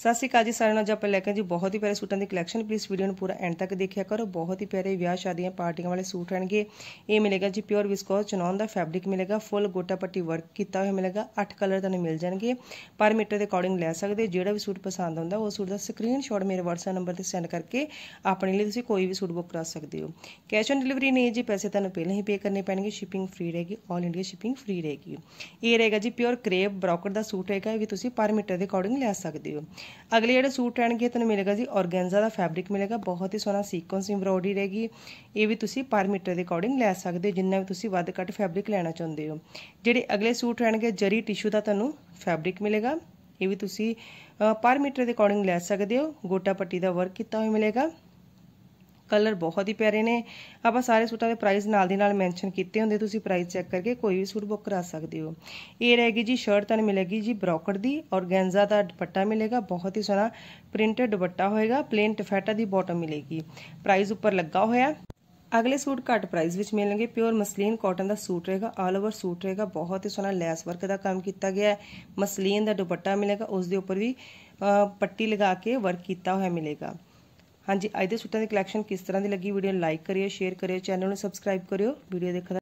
सत श्री अकाल जी सारे अज आप लैके जी बहुत ही प्यारे सूटों की कलैक्शन। प्लीज़ वीडियो में पूरा एंड तक देखा करो। बहुत ही प्यारे ब्याह शादियां पार्टियां वाले सूट आएंगे। ये मिलेगा जी प्योर विस्कोस चनौन का फैब्रिक मिलेगा। फुल गोटा पट्टी वर्क किया हुआ मिलेगा। 8 कलर तुहानूं मिल जाएंगे। पर मीटर के अकॉर्डिंग लै सकते। जो भी सूट पसंद आता उस सूट का स्क्रीनशॉट मेरे WhatsApp नंबर पर सेंड करके अपने लिए तुसीं कोई भी सूट बुक करा सकते हो। कैश ऑन डिलीवरी नहीं है जी, पैसे तुहानूं पहले ही पे करने पैणगे। शिपिंग फ्री रहेगी, ऑल इंडिया शिपिंग फ्री रहेगी। ये रहेगा जी प्योर क्रेप ब्रोकट का सूट रहेगा। ये भी तुसीं पर मीटर के अकॉर्डिंग लै सकते हो। अगले ਜਿਹੜੇ सूट ਰਹਿਣਗੇ ਤੁਹਾਨੂੰ ਮਿਲੇਗਾ ਜੀ ऑर्गेन्जा ਦਾ फैब्रिक मिलेगा। बहुत ही सोहना सीक्वेंस एम्ब्रॉयडरी रहेगी। ये भी तुसी पर मीटर के अकॉर्डिंग लै सकते हो जिन्ना भी तुसी वध घट फैब्रिक लेना चाहते हो। ਜਿਹੜੇ अगले सूट रहणगे जरी टिशू का ਤੁਹਾਨੂੰ फैब्रिक मिलेगा। ये भी तुसी पर मीटर के अकॉर्डिंग लै सकते हो। गोटा पट्टी का वर्क किया हुआ मिलेगा। कलर बहुत ही प्यारे ने। आप सारे सूटों के प्राइस नाल दी नाल मैंशन किए होंगे, तुसी प्राइस चैक करके कोई भी सूट बुक करा सकते हो। ये रहेगी जी शर्ट तुहानूं मिलेगी जी ब्रोकट दी। ऑर्गेन्जा का दुपट्टा मिलेगा। बहुत ही सोहना प्रिंटेड दुपट्टा होएगा। प्लेन टफैटा की बॉटम मिलेगी। प्राइस उपर लगा होया। अगले सूट घट प्राइस विच मिलेंगे। प्योर मसलीन कॉटन का सूट रहेगा। ऑल ओवर सूट रहेगा। बहुत ही सोहना लैस वर्क का काम किया गया है। मसलीन का दुपट्टा मिलेगा। उसके उपर भी पट्टी लगा के वर्क किया हुआ मिलेगा। हाँ जी, अज के सूटों की कलैक्शन किस तरह की लगी वीडियो लाइक करिए, शेयर करिए, चैनल में सबसक्राइब करियो। वीडियो देखने